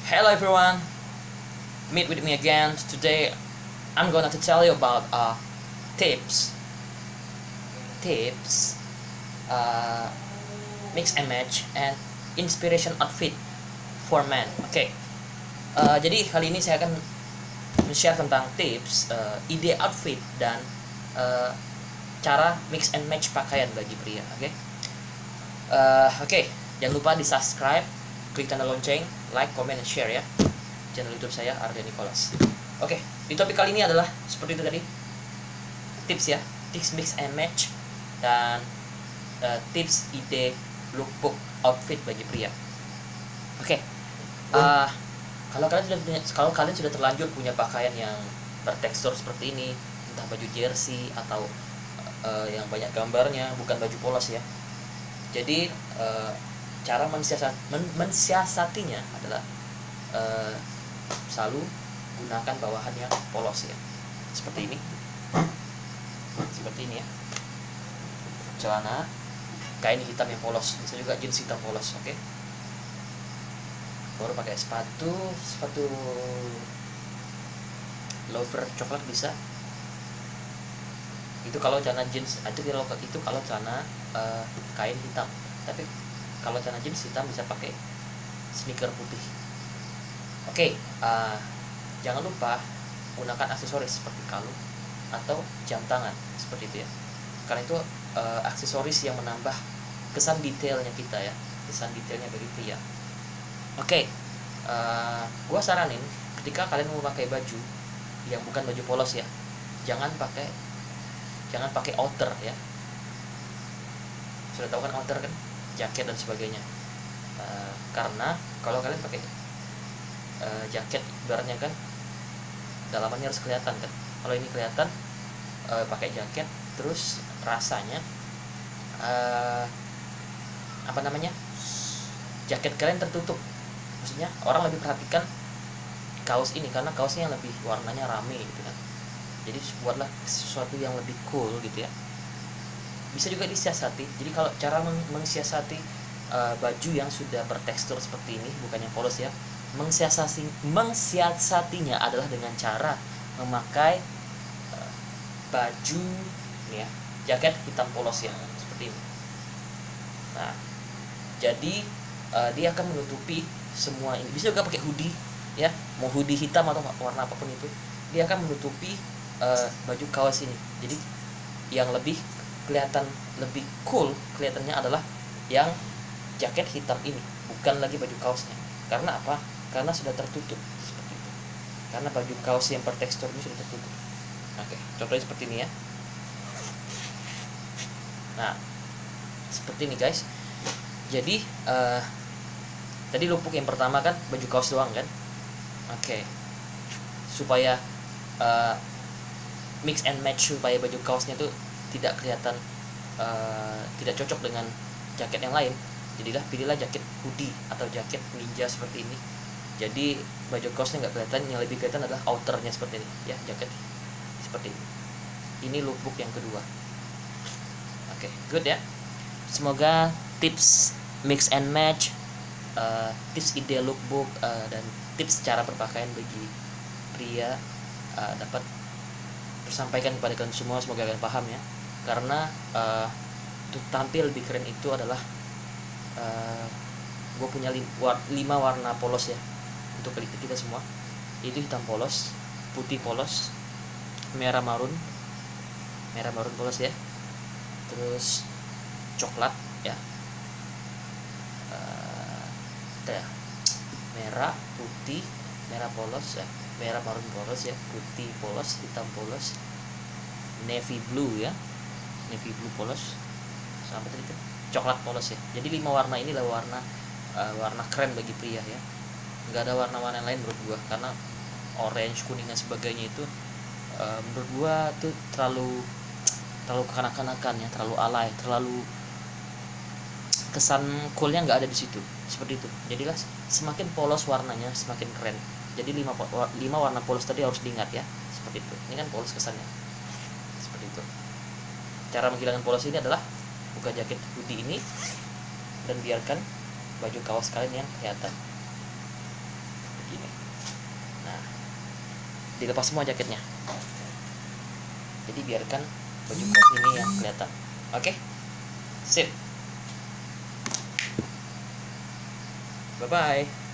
Hello everyone, meet with me again. Today I'm gonna to tell you about tips, uh, mix and match and inspiration outfit for men. Oke, jadi kali ini saya akan share tentang tips, ide outfit dan cara mix and match pakaian bagi pria. Oke, jangan lupa di subscribe, klik tanda lonceng, like, comment, and share ya channel YouTube saya, Arden Nicholas. Oke, di topik kali ini adalah seperti itu tadi, tips ya, tips mix and match dan tips ide lookbook outfit bagi pria. Oke, kalau kalian sudah terlanjur punya pakaian yang bertekstur seperti ini, entah baju jersey atau yang banyak gambarnya, bukan baju polos ya. Jadi cara mensiasatinya adalah selalu gunakan bawahan yang polos ya, seperti ini ya, celana kain hitam yang polos, bisa juga jeans hitam polos. Oke, baru pakai sepatu loafer coklat bisa. Itu kalau celana jeans, itu kalau celana kain hitam. Tapi kalau celana jeans hitam bisa pakai sneaker putih. Oke, jangan lupa gunakan aksesoris seperti kalung atau jam tangan seperti itu ya. Karena itu aksesoris yang menambah kesan detailnya kita ya, kesan detailnya bagi pria. Oke, gua saranin ketika kalian mau pakai baju yang bukan baju polos ya, jangan pakai outer ya. Sudah tahu kan outer kan, jaket dan sebagainya. Karena kalau kalian pakai jaket, ibaratnya kan dalamannya harus kelihatan kan. Kalau ini kelihatan pakai jaket, terus rasanya jaket kalian tertutup. Maksudnya orang lebih perhatikan kaos ini karena kaosnya yang lebih warnanya rame gitu kan. Jadi buatlah sesuatu yang lebih cool gitu ya. Bisa juga disiasati. Jadi kalau cara mensiasati baju yang sudah bertekstur seperti ini, bukan yang polos ya, mensiasatinya adalah dengan cara memakai baju ini ya, jaket hitam polos ya, seperti ini. Nah, jadi dia akan menutupi semua ini. Bisa juga pakai hoodie ya, mau hoodie hitam atau warna apapun itu, dia akan menutupi baju kaos ini. Jadi yang lebih kelihatan, lebih cool kelihatannya adalah yang jaket hitam ini, bukan lagi baju kaosnya. Karena apa? Karena sudah tertutup seperti itu. Karena baju kaos yang bertekstur ini sudah tertutup. Oke, contohnya seperti ini ya. Nah, seperti ini guys. Jadi tadi lookbook yang pertama kan baju kaos doang kan. Oke, supaya mix and match, supaya baju kaosnya tuh tidak kelihatan tidak cocok dengan jaket yang lain, pilihlah jaket hoodie atau jaket ninja seperti ini. Jadi baju kaosnya nggak kelihatan, yang lebih kelihatan adalah outernya seperti ini ya, jaket seperti ini. Ini lookbook yang kedua. Oke, good ya. Semoga tips mix and match, tips ide lookbook dan tips cara berpakaian bagi pria dapat tersampaikan kepada kalian semua. Semoga kalian paham ya. Karena untuk tampil lebih keren itu adalah gue punya 5 warna polos ya untuk kita semua. Itu hitam polos, putih polos, merah marun polos ya, terus coklat ya, merah, putih, merah polos ya, merah marun polos ya, putih polos, hitam polos, navy blue ya, navy blue polos, sampai tadi itu coklat polos ya. Jadi 5 warna ini adalah warna keren bagi pria ya. Nggak ada warna-warna lain menurut gua, karena orange, kuning dan sebagainya itu menurut gua tuh terlalu kekanak-kanakan ya, terlalu alay, terlalu kesan coolnya nggak ada di situ. Seperti itu. Jadilah semakin polos warnanya semakin keren. Jadi 5 warna polos tadi harus diingat ya, seperti itu. Ini kan polos kesannya seperti itu. Cara menghilangkan polos ini adalah buka jaket hoodie ini dan biarkan baju kaos kalian yang kelihatan. dilepas semua jaketnya. Jadi biarkan baju kos ini yang kelihatan. Oke, sip. Bye bye.